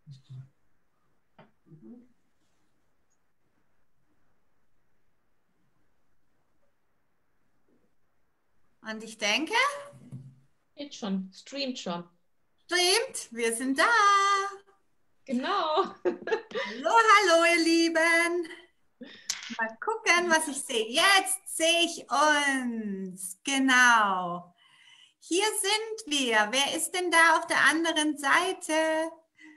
Und ich denke, Geht schon, streamt schon. stimmt, wir sind da. Genau. Hallo, hallo, ihr Lieben. Mal gucken, was ich sehe. Jetzt sehe ich uns. Genau. Hier sind wir. Wer ist denn da auf der anderen Seite?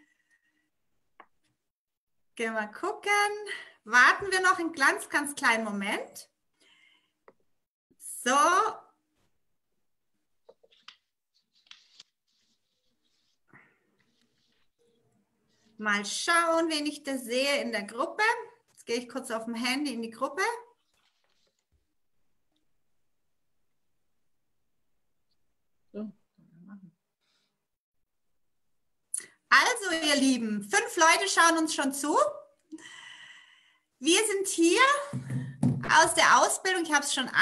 Gehen wir mal gucken. Warten wir noch einen ganz, ganz kleinen Moment. So. Mal schauen, wen ich da sehe in der Gruppe. Jetzt gehe ich kurz auf dem Handy in die Gruppe. So. Also, ihr Lieben, 5 Leute schauen uns schon zu. Wir sind hier aus der Ausbildung. Ich habe es schon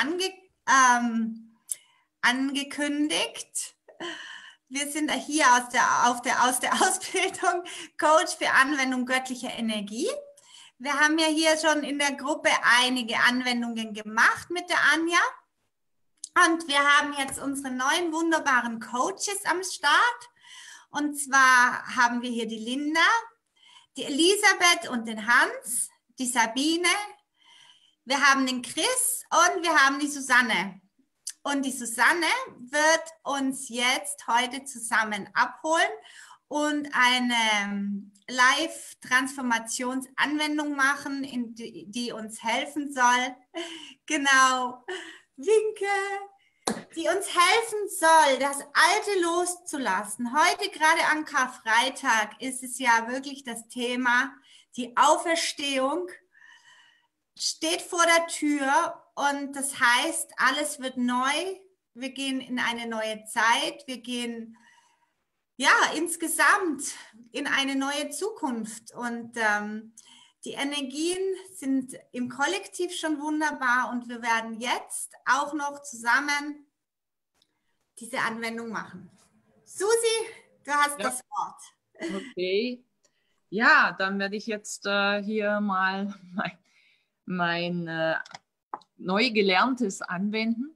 angekündigt. Wir sind hier aus der Ausbildung Coach für Anwendung göttlicher Energie. Wir haben ja hier schon in der Gruppe einige Anwendungen gemacht mit der Anja. Und wir haben jetzt unsere neuen wunderbaren Coaches am Start. Und zwar haben wir hier die Linda, die Elisabeth und den Hans, die Sabine. Wir haben den Chris und wir haben die Susanne. Und die Susanne wird uns jetzt heute zusammen abholen und eine Live-Transformationsanwendung machen, die uns helfen soll. Genau. Winke. Die uns helfen soll, das Alte loszulassen. Heute, gerade an Karfreitag, ist es ja wirklich das Thema, die Auferstehung steht vor der Tür und das heißt, alles wird neu. Wir gehen in eine neue Zeit. Wir gehen ja insgesamt in eine neue Zukunft und die Energien sind im Kollektiv schon wunderbar und wir werden jetzt auch noch zusammen diese Anwendung machen. Susi, du hast das Wort. Okay. Ja, dann werde ich jetzt hier mal mein neu Gelerntes anwenden.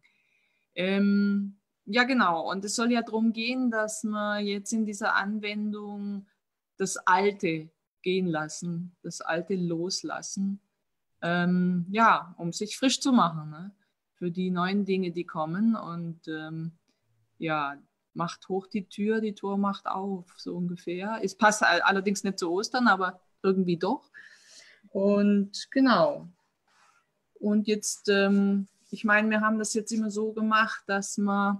Ja, genau. Und es soll ja darum gehen, dass wir jetzt in dieser Anwendung das Alte gehen lassen, das Alte loslassen. Ja, um sich frisch zu machen, ne? Für die neuen Dinge, die kommen. Und ja, macht hoch die Tür, die Tor macht auf, so ungefähr. Es passt allerdings nicht zu Ostern, aber irgendwie doch. Und genau. Und jetzt, ich meine, wir haben das jetzt immer so gemacht, dass man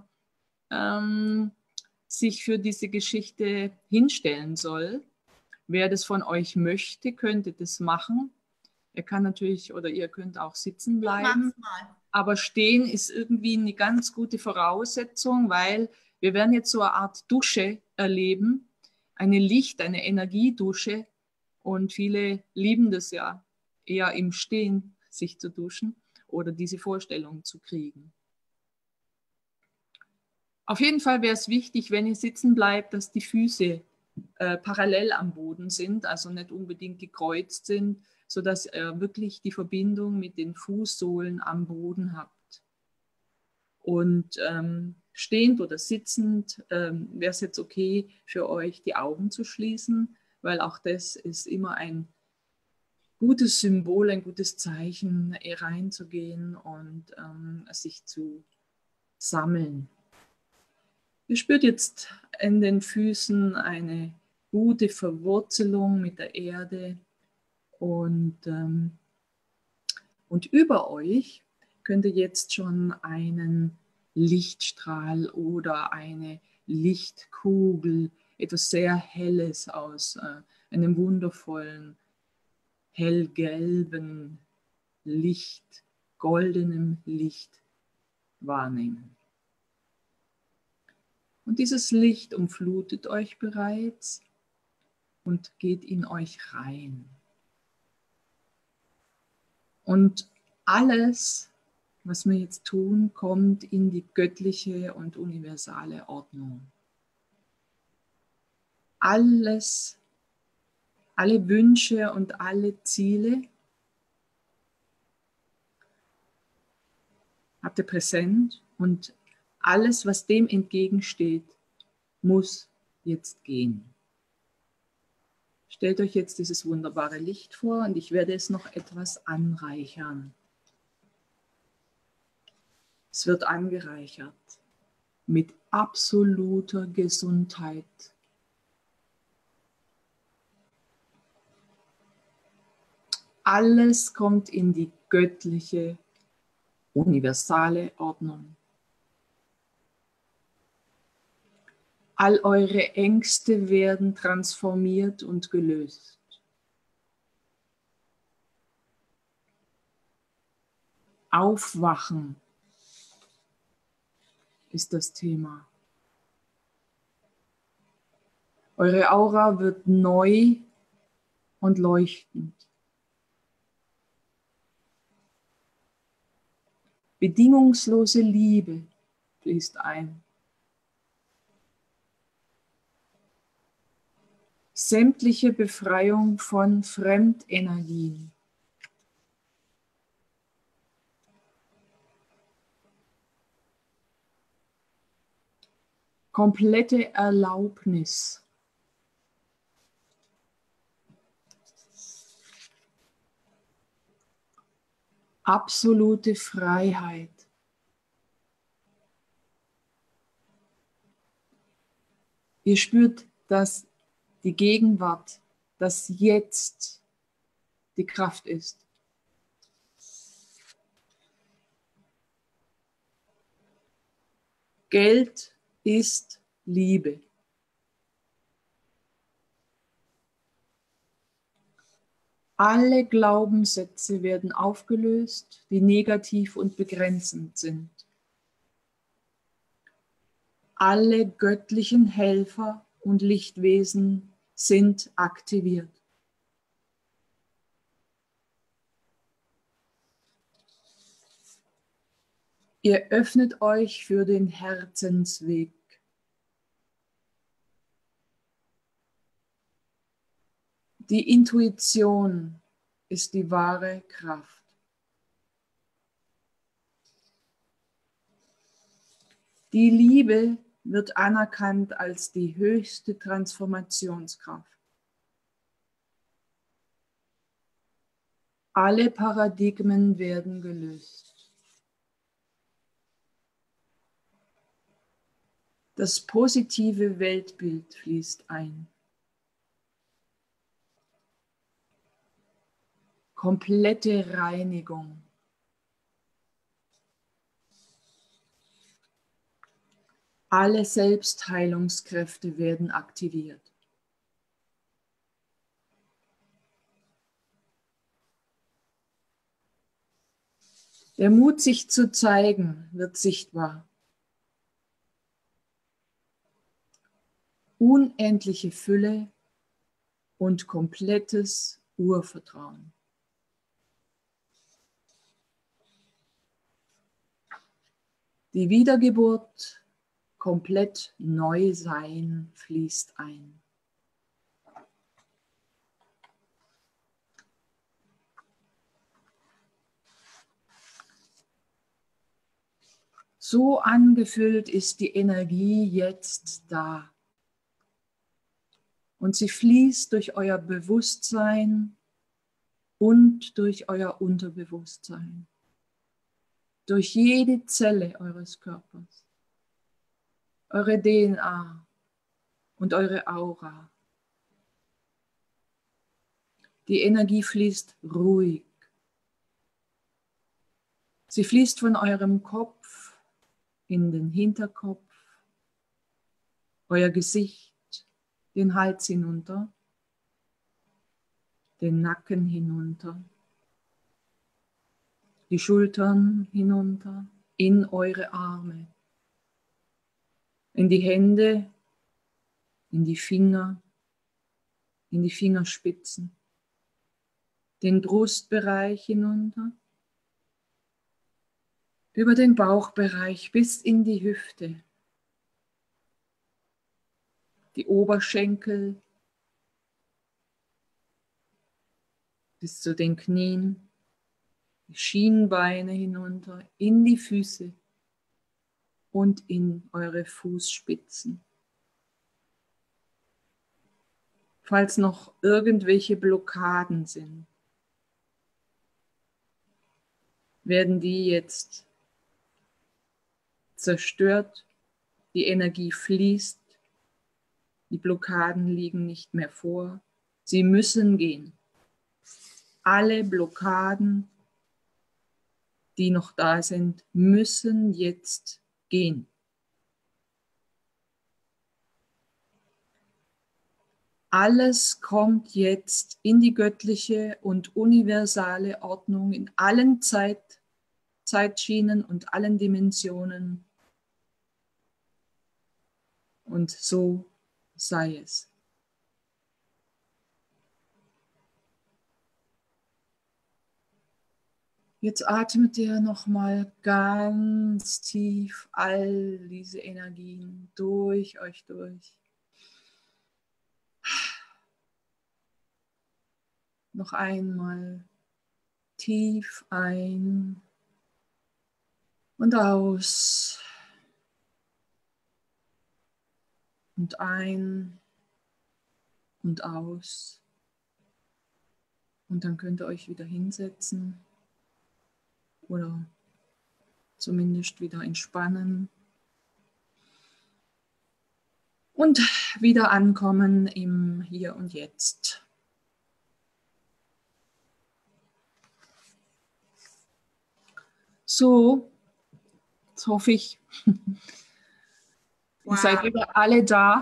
sich für diese Geschichte hinstellen soll. Wer das von euch möchte, könnte das machen. Er kann natürlich oder ihr könnt auch sitzen bleiben. Aber stehen ist irgendwie eine ganz gute Voraussetzung, weil wir werden jetzt so eine Art Dusche erleben, eine eine Energiedusche. Und viele lieben das ja eher im Stehen, sich zu duschen oder diese Vorstellung zu kriegen. Auf jeden Fall wäre es wichtig, wenn ihr sitzen bleibt, dass die Füße parallel am Boden sind, also nicht unbedingt gekreuzt sind, sodass ihr wirklich die Verbindung mit den Fußsohlen am Boden habt. Und stehend oder sitzend wäre es jetzt okay für euch, die Augen zu schließen, weil auch das ist immer ein gutes Symbol, ein gutes Zeichen, reinzugehen und sich zu sammeln. Ihr spürt jetzt in den Füßen eine gute Verwurzelung mit der Erde und über euch könnt ihr jetzt schon einen Lichtstrahl oder eine Lichtkugel, etwas sehr Helles aus einem wundervollen, hellgelben Licht, goldenem Licht wahrnehmen. Und dieses Licht umflutet euch bereits und geht in euch rein. Und alles, was wir jetzt tun, kommt in die göttliche und universale Ordnung. Alles alle Wünsche und alle Ziele habt ihr präsent und alles, was dem entgegensteht, muss jetzt gehen. Stellt euch jetzt dieses wunderbare Licht vor und ich werde es noch etwas anreichern. Es wird angereichert mit absoluter Gesundheit. Alles kommt in die göttliche, universale Ordnung. All eure Ängste werden transformiert und gelöst. Aufwachen ist das Thema. Eure Aura wird neu und leuchtend. Bedingungslose Liebe fließt ein. Sämtliche Befreiung von Fremdenergien. Komplette Erlaubnis. Absolute Freiheit. Ihr spürt, dass die Gegenwart, das Jetzt die Kraft ist. Geld ist Liebe. Alle Glaubenssätze werden aufgelöst, die negativ und begrenzend sind. Alle göttlichen Helfer und Lichtwesen sind aktiviert. Ihr öffnet euch für den Herzensweg. Die Intuition ist die wahre Kraft. Die Liebe wird anerkannt als die höchste Transformationskraft. Alle Paradigmen werden gelöst. Das positive Weltbild fließt ein. Komplette Reinigung. Alle Selbstheilungskräfte werden aktiviert. Der Mut, sich zu zeigen, wird sichtbar. Unendliche Fülle und komplettes Urvertrauen. Die Wiedergeburt, komplett Neusein fließt ein. So angefüllt ist die Energie jetzt da. Und sie fließt durch euer Bewusstsein und durch euer Unterbewusstsein. Durch jede Zelle eures Körpers, eure DNA und eure Aura. Die Energie fließt ruhig. Sie fließt von eurem Kopf in den Hinterkopf, euer Gesicht, den Hals hinunter, den Nacken hinunter, die Schultern hinunter, in eure Arme, in die Hände, in die Finger, in die Fingerspitzen, den Brustbereich hinunter, über den Bauchbereich bis in die Hüfte, die Oberschenkel, bis zu den Knien, die Schienbeine hinunter, in die Füße und in eure Fußspitzen. Falls noch irgendwelche Blockaden sind, werden die jetzt zerstört, die Energie fließt, die Blockaden liegen nicht mehr vor, sie müssen gehen. Alle Blockaden, die noch da sind, müssen jetzt gehen. Alles kommt jetzt in die göttliche und universale Ordnung in allen Zeitschienen und allen Dimensionen. Und so sei es. Jetzt atmet ihr nochmal ganz tief all diese Energien durch euch durch. Noch einmal tief ein und aus. Und ein und aus. Und dann könnt ihr euch wieder hinsetzen oder zumindest wieder entspannen. Und wieder ankommen im Hier und Jetzt. So, jetzt hoffe ich, ihr seid wieder alle da.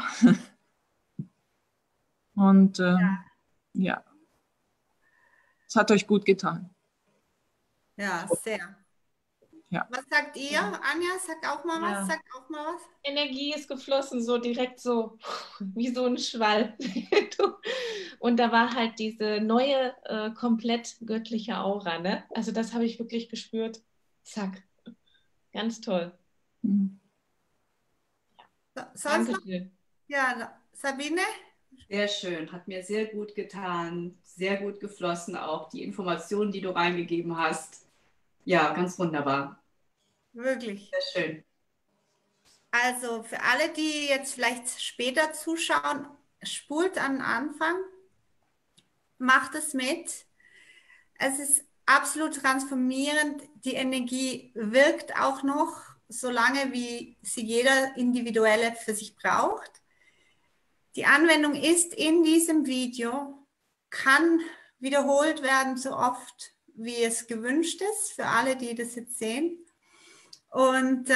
Und ja, es hat euch gut getan. Ja, sehr. Ja. Was sagt ihr? Anja, sag auch mal was. Ja. Sag auch mal was. Energie ist geflossen, so direkt so wie so ein Schwall. Und da war halt diese neue, komplett göttliche Aura. Ne? Also das habe ich wirklich gespürt. Zack. Ganz toll. Mhm. Sonst noch? Dankeschön. Ja, Sabine? Sehr schön, hat mir sehr gut getan, sehr gut geflossen, auch die Informationen, die du reingegeben hast. Ja, ganz wunderbar. Wirklich. Sehr schön. Also für alle, die jetzt vielleicht später zuschauen, spult an den Anfang, macht es mit. Es ist absolut transformierend. Die Energie wirkt auch noch, solange wie sie jeder Individuelle für sich braucht. Die Anwendung ist in diesem Video, kann wiederholt werden, so oft wie es gewünscht ist, für alle, die das jetzt sehen. Und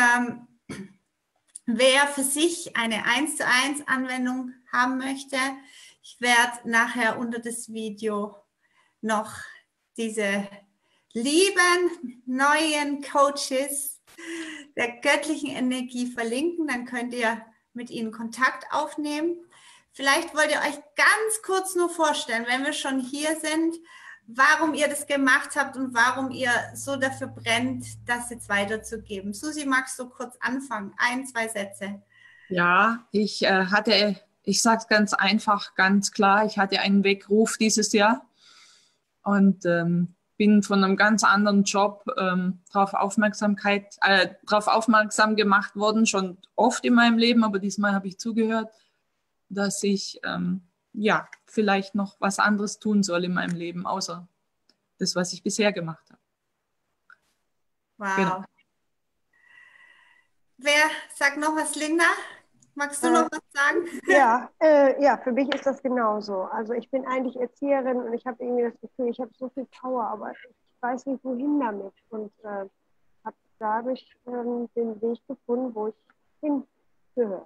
wer für sich eine 1:1 Anwendung haben möchte, ich werde nachher unter das Video noch diese lieben neuen Coaches der göttlichen Energie verlinken, dann könnt ihr mit ihnen Kontakt aufnehmen. Vielleicht wollt ihr euch ganz kurz nur vorstellen, wenn wir schon hier sind, warum ihr das gemacht habt und warum ihr so dafür brennt, das jetzt weiterzugeben. Susi, magst du kurz anfangen? 1, 2 Sätze. Ja, ich sage es ganz einfach, ganz klar, ich hatte einen Weckruf dieses Jahr und bin von einem ganz anderen Job darauf aufmerksam gemacht worden, schon oft in meinem Leben, aber diesmal habe ich zugehört, dass ich ja vielleicht noch was anderes tun soll in meinem Leben, außer das, was ich bisher gemacht habe. Wow. Genau. Wer sagt noch was, Linda? Magst du noch was sagen? Ja, für mich ist das genauso. Also ich bin eigentlich Erzieherin und ich habe irgendwie das Gefühl, ich habe so viel Power, aber ich weiß nicht, wohin damit. Und habe dadurch den Weg gefunden, wo ich hingehöre.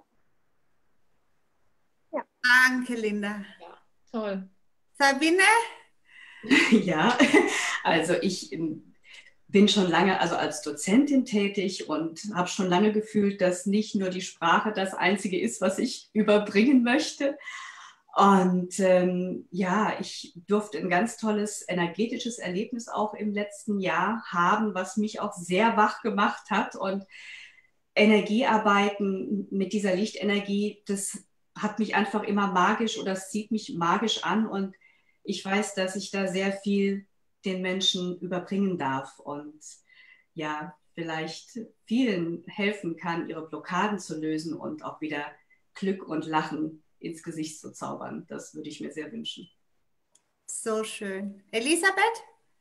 Ja. Danke, Linda. Ja, toll. Sabine? Ja, also ich bin schon lange also als Dozentin tätig und habe schon lange gefühlt, dass nicht nur die Sprache das Einzige ist, was ich überbringen möchte. Und ja, ich durfte ein ganz tolles energetisches Erlebnis auch im letzten Jahr haben, was mich auch sehr wach gemacht hat. Und Energiearbeiten mit dieser Lichtenergie, das hat mich einfach immer magisch oder es zieht mich magisch an. Und ich weiß, dass ich da sehr viel den Menschen überbringen darf und ja, vielleicht vielen helfen kann, ihre Blockaden zu lösen und auch wieder Glück und Lachen ins Gesicht zu zaubern. Das würde ich mir sehr wünschen. So schön. Elisabeth?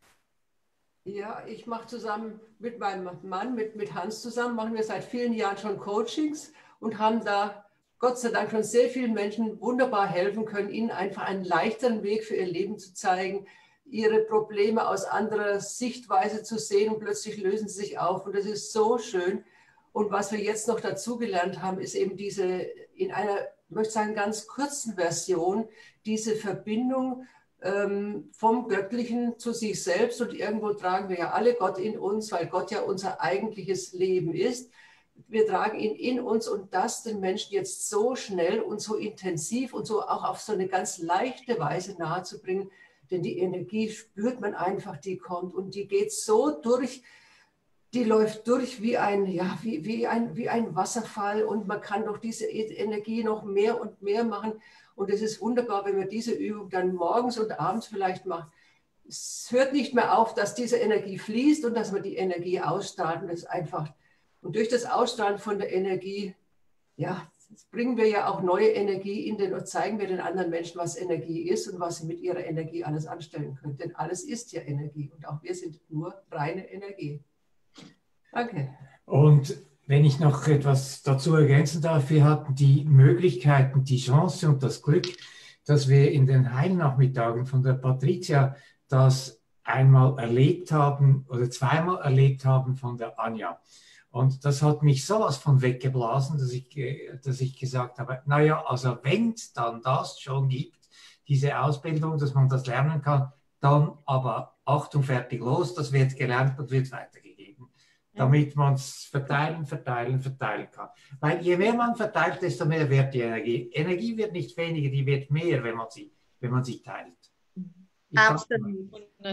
Ja, ich mache zusammen mit meinem Mann, mit Hans zusammen, machen wir seit vielen Jahren schon Coachings und haben da Gott sei Dank schon sehr vielen Menschen wunderbar helfen können, ihnen einfach einen leichteren Weg für ihr Leben zu zeigen, ihre Probleme aus anderer Sichtweise zu sehen und plötzlich lösen sie sich auf und das ist so schön. Und was wir jetzt noch dazugelernt haben, ist eben diese, in einer, ich möchte sagen, ganz kurzen Version, diese Verbindung vom Göttlichen zu sich selbst und irgendwo tragen wir ja alle Gott in uns, weil Gott ja unser eigentliches Leben ist. Wir tragen ihn in uns und das den Menschen jetzt so schnell und so intensiv und so auch auf so eine ganz leichte Weise nahezubringen, denn die Energie spürt man einfach, die kommt und die geht so durch, die läuft durch wie ein, ja, wie ein Wasserfall und man kann durch diese Energie noch mehr und mehr machen. Und es ist wunderbar, wenn man diese Übung dann morgens und abends vielleicht macht. Es hört nicht mehr auf, dass diese Energie fließt und dass man die Energie ausstrahlt. Und das ist einfach. Und durch das Ausstrahlen von der Energie, ja, bringen wir ja auch neue Energie in den und zeigen wir den anderen Menschen, was Energie ist und was sie mit ihrer Energie alles anstellen können. Denn alles ist ja Energie und auch wir sind nur reine Energie. Danke. Und wenn ich noch etwas dazu ergänzen darf, wir hatten die Möglichkeiten, die Chance und das Glück, dass wir in den Heilnachmittagen von der Patricia das einmal erlebt haben oder zweimal erlebt haben von der Anja. Und das hat mich sowas von weggeblasen, dass ich gesagt habe, naja, also wenn es dann das schon gibt, diese Ausbildung, dass man das lernen kann, dann aber Achtung, fertig, los, das wird gelernt und wird weitergegeben, damit man es verteilen kann. Weil je mehr man verteilt, desto mehr wird die Energie. Energie wird nicht weniger, die wird mehr, wenn man sie teilt. Absolut.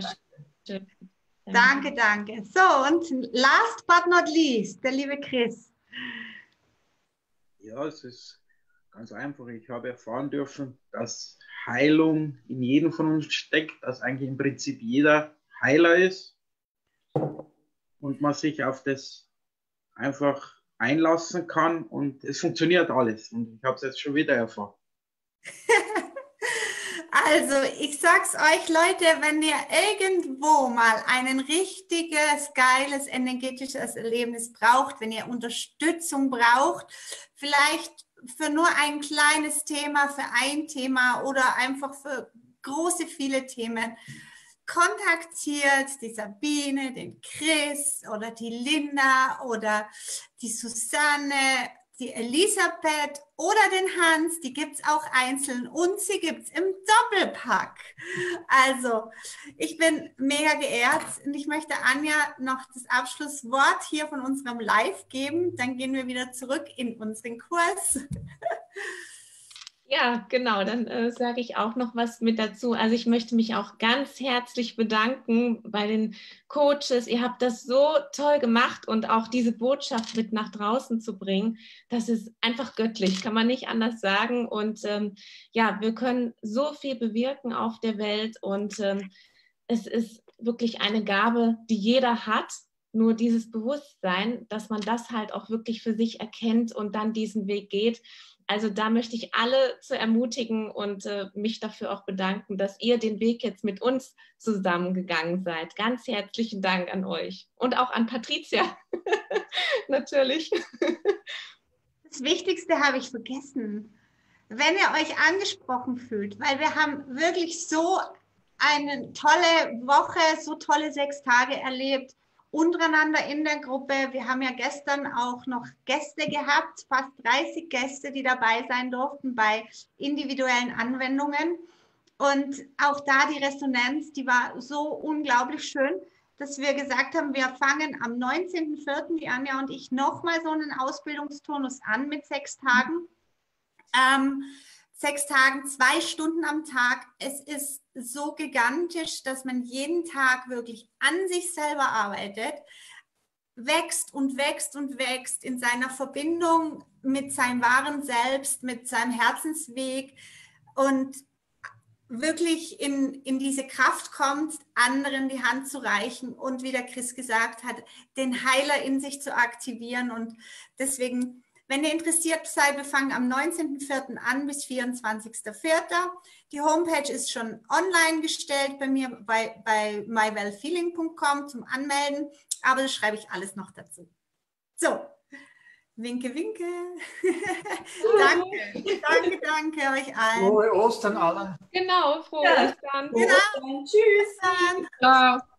Danke, danke. So, und last but not least, der liebe Chris. Ja, es ist ganz einfach. Ich habe erfahren dürfen, dass Heilung in jedem von uns steckt, dass eigentlich im Prinzip jeder Heiler ist und man sich auf das einfach einlassen kann und es funktioniert alles. Und ich habe es jetzt schon wieder erfahren. Also, ich sag's euch, Leute, wenn ihr irgendwo mal ein richtiges, geiles, energetisches Erlebnis braucht, wenn ihr Unterstützung braucht, vielleicht für nur ein kleines Thema, für ein Thema oder einfach für große, viele Themen, kontaktiert die Sabine, den Chris oder die Linda oder die Susanne, die Elisabeth oder den Hans, die gibt es auch einzeln und sie gibt es im Doppelpack. Also, ich bin mega geehrt und ich möchte Anja noch das Abschlusswort hier von unserem Live geben. Dann gehen wir wieder zurück in unseren Kurs. Ja, genau, dann sage ich auch noch was mit dazu. Also ich möchte mich auch ganz herzlich bedanken bei den Coaches. Ihr habt das so toll gemacht und auch diese Botschaft mit nach draußen zu bringen, das ist einfach göttlich, kann man nicht anders sagen. Und ja, wir können so viel bewirken auf der Welt und es ist wirklich eine Gabe, die jeder hat. Nur dieses Bewusstsein, dass man das halt auch wirklich für sich erkennt und dann diesen Weg geht. Also da möchte ich alle zu ermutigen und mich dafür auch bedanken, dass ihr den Weg jetzt mit uns zusammengegangen seid. Ganz herzlichen Dank an euch und auch an Patricia, natürlich. Das Wichtigste habe ich vergessen. Wenn ihr euch angesprochen fühlt, weil wir haben wirklich so eine tolle Woche, so tolle 6 Tage erlebt, untereinander in der Gruppe. Wir haben ja gestern auch noch Gäste gehabt, fast 30 Gäste, die dabei sein durften bei individuellen Anwendungen. Und auch da die Resonanz, die war so unglaublich schön, dass wir gesagt haben, wir fangen am 19.04., die Anja und ich, nochmal so einen Ausbildungsturnus an mit 6 Tagen. 6 Tagen, 2 Stunden am Tag. Es ist so gigantisch, dass man jeden Tag wirklich an sich selber arbeitet, wächst und wächst und wächst in seiner Verbindung mit seinem wahren Selbst, mit seinem Herzensweg und wirklich in diese Kraft kommt, anderen die Hand zu reichen und, wie der Chris gesagt hat, den Heiler in sich zu aktivieren. Und deswegen, wenn ihr interessiert seid, wir fangen am 19.04. an bis 24.04. Die Homepage ist schon online gestellt bei mir bei mywellfeeling.com zum Anmelden, aber das schreibe ich alles noch dazu. So, winke, winke. danke euch allen. Frohe Ostern allen. Genau, frohe Ostern. Genau. Tschüss. Dann. Ciao.